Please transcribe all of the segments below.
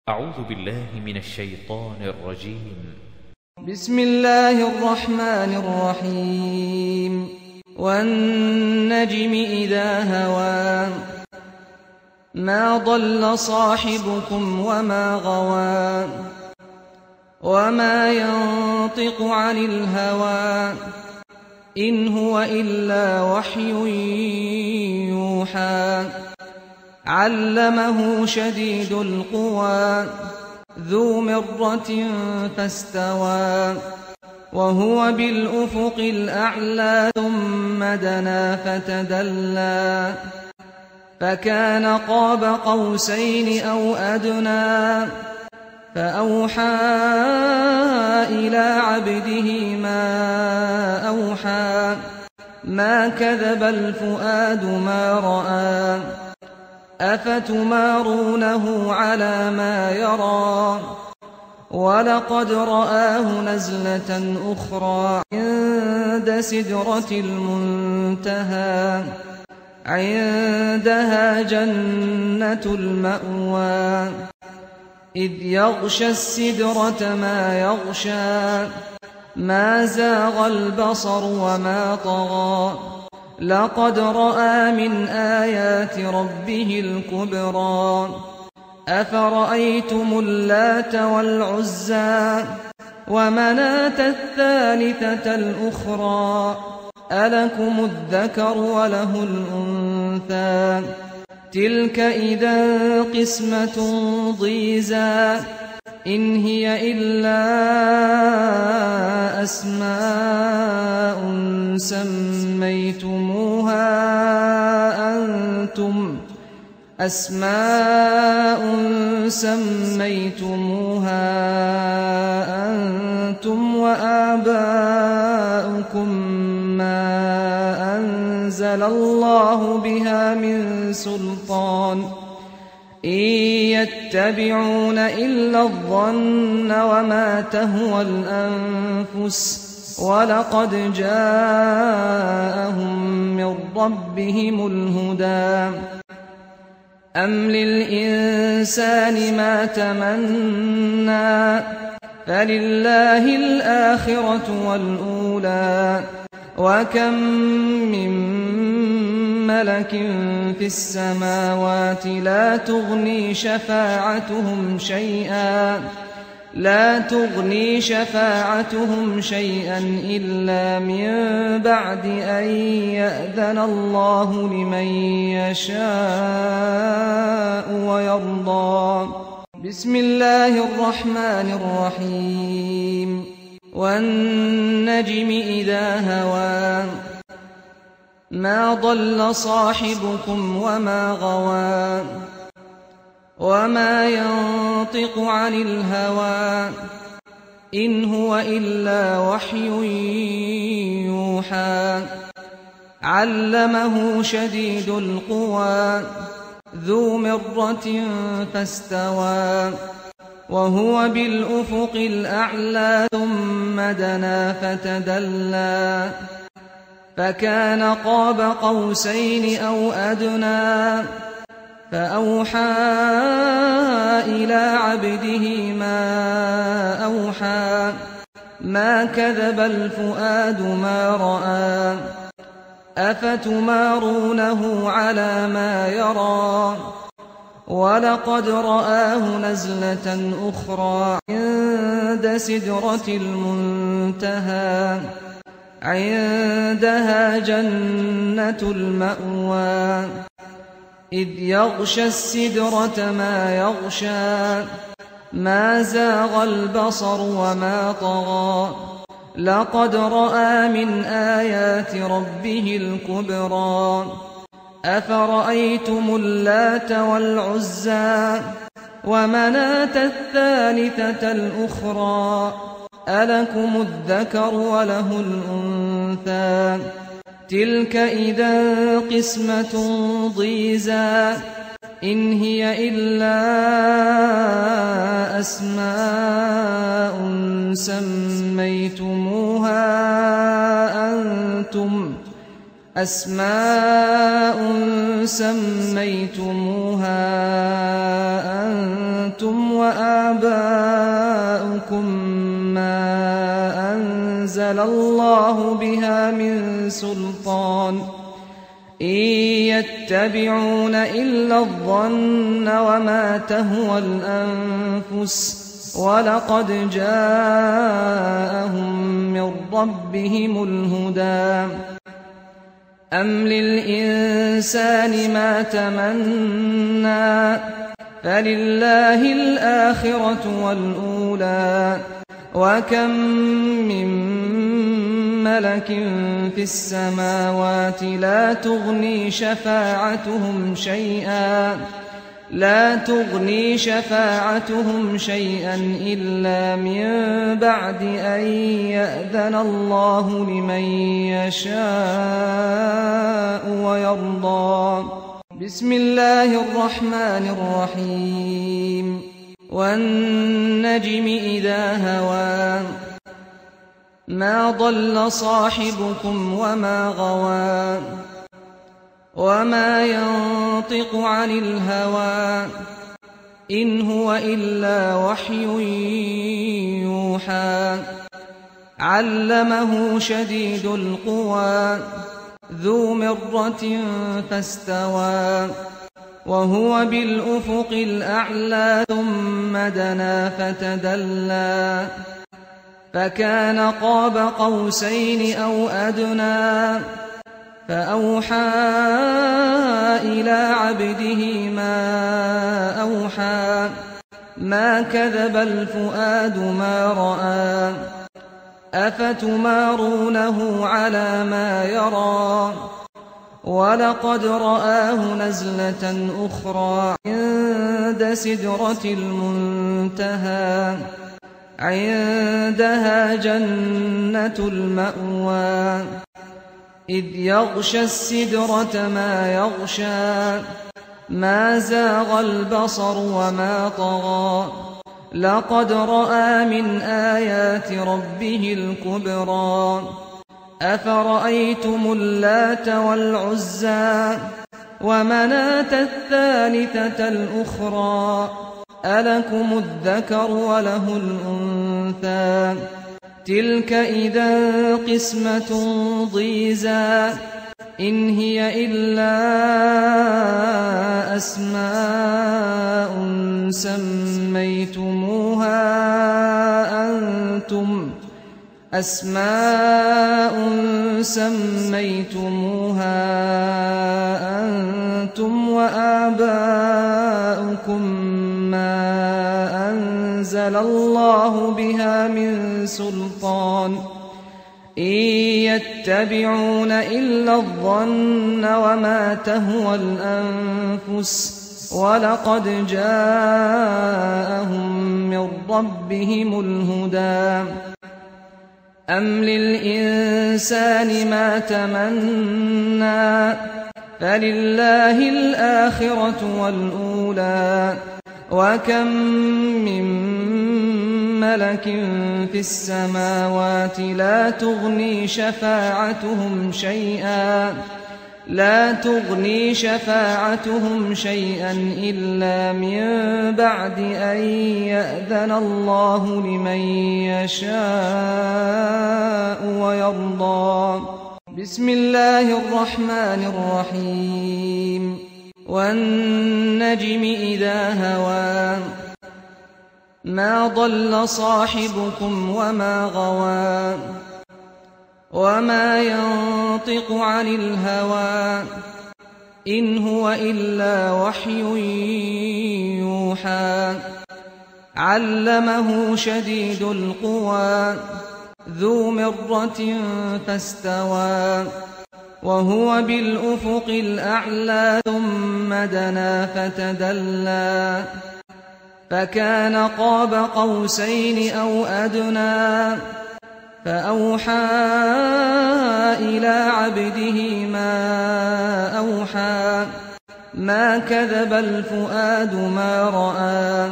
أعوذ بالله من الشيطان الرجيم. بسم الله الرحمن الرحيم. والنجم إذا هوى ما ضل صاحبكم وما غوى وما ينطق عن الهوى إن هو إلا وحي يوحى علمه شديد القوى ذو مرة فاستوى وهو بالأفق الأعلى ثم دنا فتدلى فكان قاب قوسين أو أدنى فأوحى إلى عبده ما أوحى ما كذب الفؤاد ما رأى أفتمارونه على ما يرى ولقد رآه نزلة أخرى عند سدرة المنتهى عندها جنة المأوى إذ يغشى السدرة ما يغشى ما زاغ البصر وما طغى لقد رأى من آيات ربه الكبرى أفرأيتم اللات والعزى ومناة الثالثة الأخرى ألكم الذكر وله الأنثى تلك إذا قسمة ضيزى إن هي إلا أسماء سميتموها أنتم وآباؤكم ما أنزل الله بها من سلطان إن يتبعون إلا الظن وما تهوى الأنفس ولقد جاءهم من ربهم الهدى أم للإنسان ما تمنى فلله الآخرة والأولى وكم من ملك في السماوات لا تغني شفاعتهم شيئا إلا من بعد أن يأذن الله لمن يشاء ويرضى. بسم الله الرحمن الرحيم. والنجم إذا هوى ما ضل صاحبكم وما غوى وما ينطق عن الهوى إن هو إلا وحي يوحى علمه شديد القوى ذو مرة فاستوى وهو بالأفق الأعلى ثم دنا فتدلى فكان قاب قوسين أو أدنى فأوحى إلى عبده ما أوحى ما كذب الفؤاد ما رأى أفتمارونه على ما يرى ولقد رآه نزلة أخرى عند سدرة المنتهى عندها جنة المأوى إذ يغشى السدرة ما يغشى ما زاغ البصر وما طغى لقد رأى من آيات ربه الكبرى أفرأيتم اللات والعزى ومناة الثالثة الأخرى ألكم الذكر وله الأنثى تلك إذا قسمة ضيزى إن هي إلا أسماء سميتموها أنتم وآباؤكم ما أنزل الله بها من سلطان إن يتبعون إلا الظن وما تهوى الأنفس ولقد جاءهم من ربهم الهدى أم للإنسان ما تمنى فلله الآخرة والأولى وكم من ملك في السماوات لا تغني شفاعتهم شيئا إلا من بعد أن يأذن الله لمن يشاء ويرضى. بسم الله الرحمن الرحيم. والنجم إذا هوى ما ضل صاحبكم وما غوى وما ينطق عن الهوى إن هو إلا وحي يوحى علمه شديد القوى ذو مرة فاستوى وهو بالأفق الأعلى ثم دنا فتدلى فكان قاب قوسين أو أدنى فأوحى إلى عبده ما أوحى ما كذب الفؤاد ما رأى أفتمارونه على ما يرى ولقد رآه نزلة أخرى عند سدرة المنتهى عندها جنة المأوى إذ يغشى السدرة ما يغشى ما زاغ البصر وما طغى لقد رأى من آيات ربه الكبرى أفرأيتم اللات والعزى ومناة الثالثة الأخرى ألكم الذكر وله الأنثى تلك إذا قسمة ضيزى إن هي إلا أسماء سميتموها أنتم وآباؤكم ما أنزل الله بها من سلطان إن يتبعون إلا الظن وما تهوى الأنفس ولقد جاءهم من ربهم الهدى أم للإنسان ما تمنى فلله الآخرة والأولى وكم من ملك في السماوات لا تغني شفاعتهم شيئا إلا من بعد أن يأذن الله لمن يشاء ويرضى. بسم الله الرحمن الرحيم. والنجم إذا هوى ما ضل صاحبكم وما غوى وما ينطق عن الهوى إن هو إلا وحي يوحى علمه شديد القوى ذو مرة فاستوى وهو بالأفق الأعلى ثم دنا فتدلى فكان قاب قوسين أو أدنى فأوحى إلى عبده ما أوحى ما كذب الفؤاد ما رأى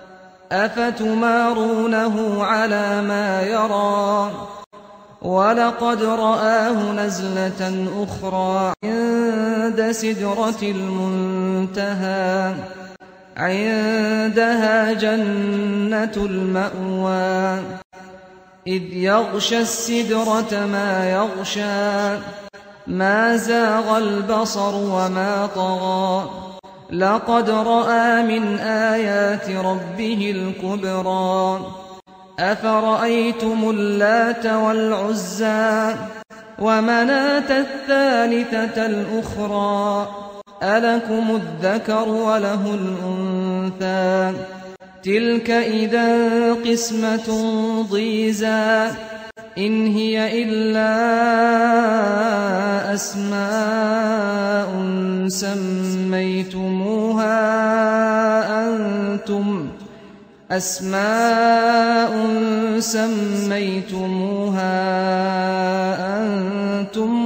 أفتمارونه على ما يرى ولقد رآه نزلة أخرى عند سدرة المنتهى عندها جنة المأوى إذ يغشى السدرة ما يغشى ما زاغ البصر وما طغى لقد رأى من آيات ربه الكبرى أفرأيتم اللات والعزى ومناة الثالثة الأخرى ألكم الذكر وله الأنثى تلك إذا قسمة ضيزى إن هي إلا أسماء سميتموها أنتم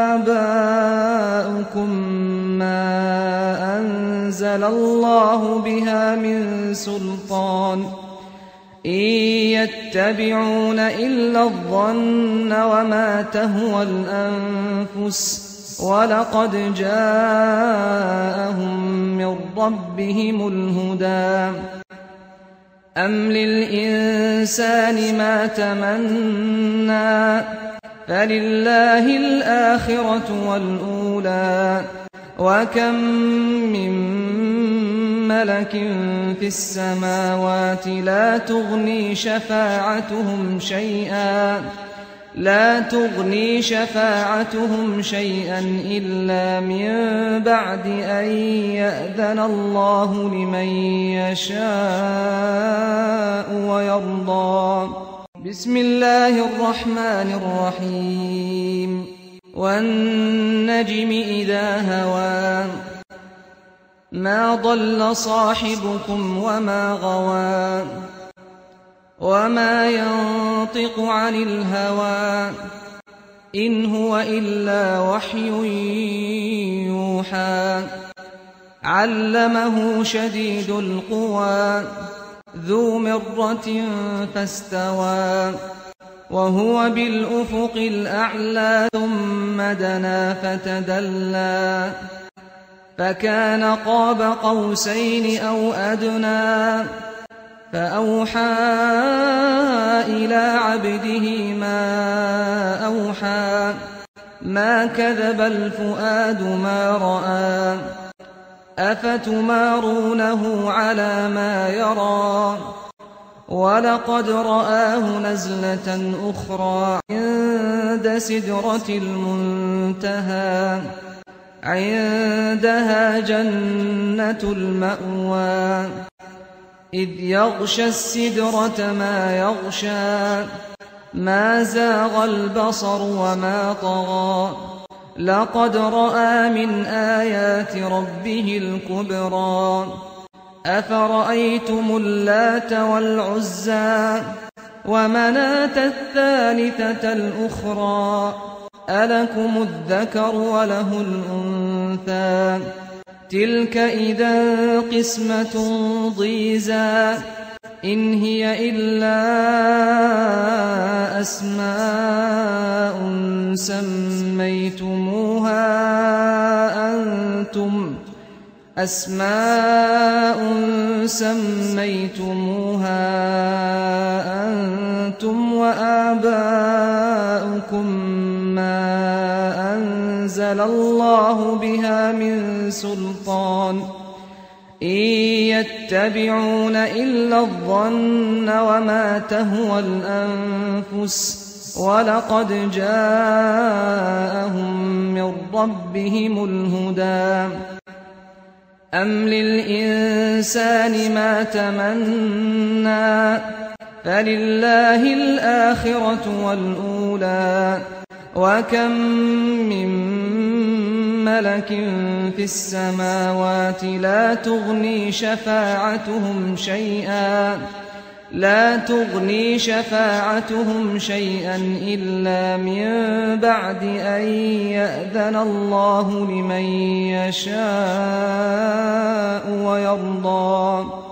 وآباؤكم ما أنزل الله بها من سلطان إن يتبعون إلا الظن وما تهوى الأنفس ولقد جاءهم من ربهم الهدى أم للإنسان ما تمنى فلله الآخرة والأولى وكم من ملك في السماوات لا تغني شفاعتهم شيئا إلا من بعد أن يأذن الله لمن يشاء ويرضى بسم الله الرحمن الرحيم والنجم إذا هوى ما ضل صاحبكم وما غوى وما ينطق عن الهوى إن هو إلا وحي يوحى علمه شديد القوى ذو مرة فاستوى وهو بالأفق الأعلى ثم دنا فتدلى فكان قاب قوسين أو أدنى فأوحى إلى عبده ما أوحى ما كذب الفؤاد ما رأى أفتمارونه على ما يرى ولقد رآه نزلة أخرى عند سدرة المنتهى عندها جنة المأوى إذ يغشى السدرة ما يغشى ما زاغ البصر وما طغى لقد رأى من آيات ربه الكبرى أفرأيتم اللات والعزى ومناة الثالثة الأخرى ألكم الذكر وله الأنثى تلك إذا قسمة ضيزى إن هي إلا أسماء سميتموها أنتم وآباؤكم ما أنزل الله بها من سلطان إن يتبعون إلا الظن وما تهوى الأنفس ولقد جاءهم من ربهم الهدى أم للإنسان ما تمنى فلله الآخرة والأولى وكم من ملك في السماوات لا تغني شفاعتهم شيئا إلا من بعد أن يأذن الله لمن يشاء ويرضى